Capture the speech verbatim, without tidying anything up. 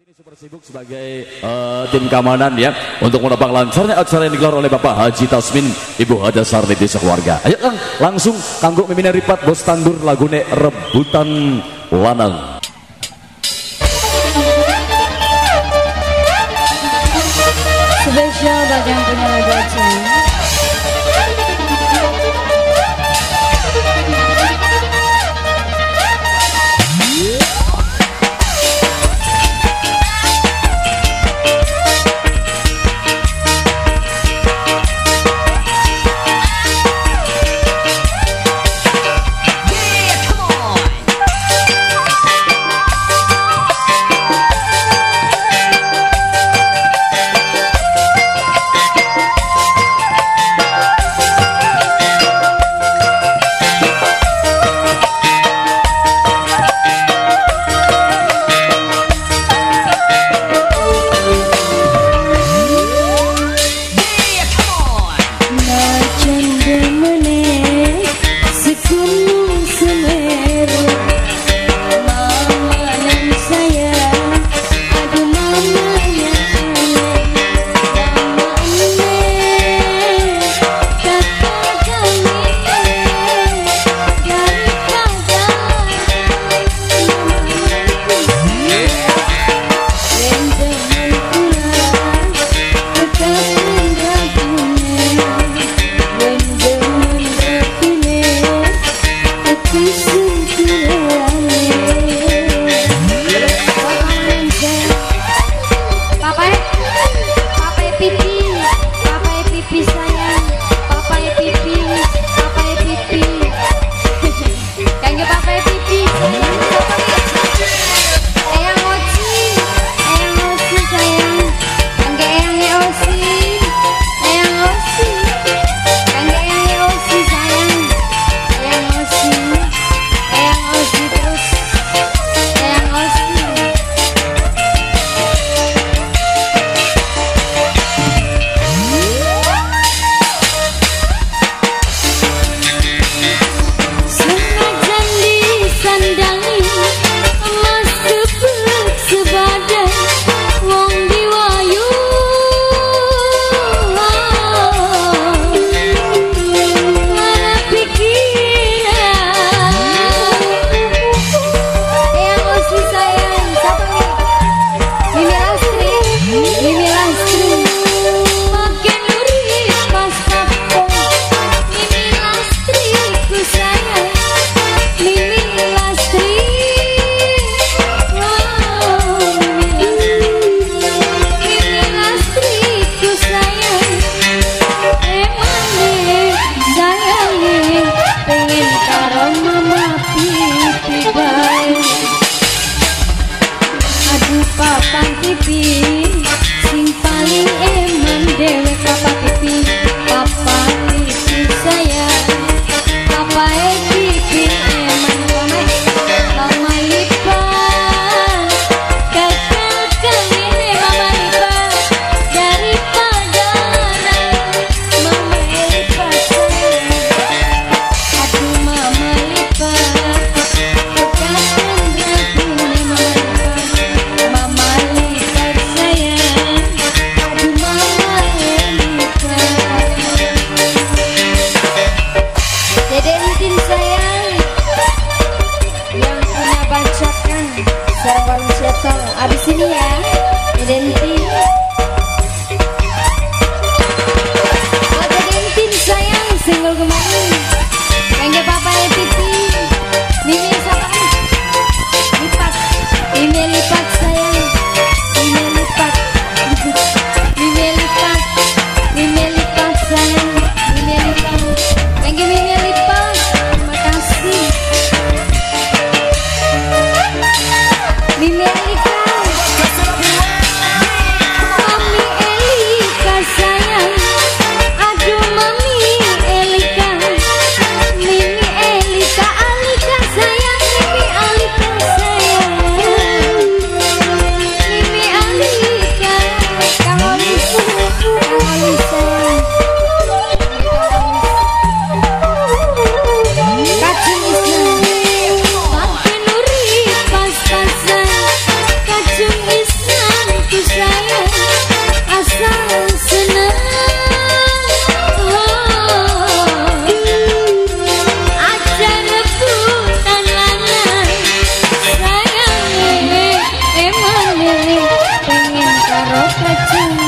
Super sibuk sebagai uh, tim keamanan ya untuk menopang lancarnya acara yang digelar oleh Bapak Haji Tasmin, Ibu Hada Sarniti sekeluarga. Ayo Kang, langsung kanggo mimina ripat bos tandur lagune rebutan lanang. Spesial bagi yang punya lagu aja. Abis ini ya, Denti. Buat Denti sayang, single kemarin. Yang papa ya pipi, Mimi siapa? Lipat, Mimi lipat sayang, Mimi lipat, Mimi lipat, Mimi lipat sayang, Mimi lipat. Yang Mimi lipat, terima kasih. Mimi lipat. maju.